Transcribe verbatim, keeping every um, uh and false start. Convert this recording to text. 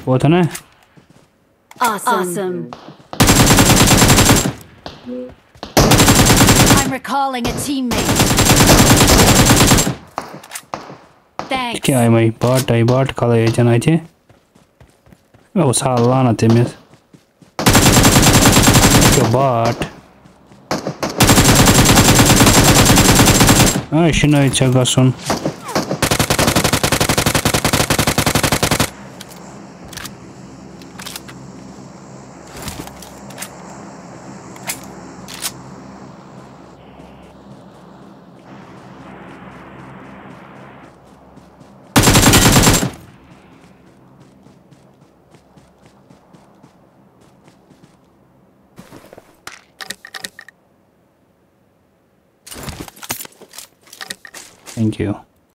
Both na? Awesome. I'm recalling a teammate. Thanks. Okay, I my bot, I bot kala yajan aje. Oh, salana temiz. Your bot. Ah, shino chagasun. Thank you.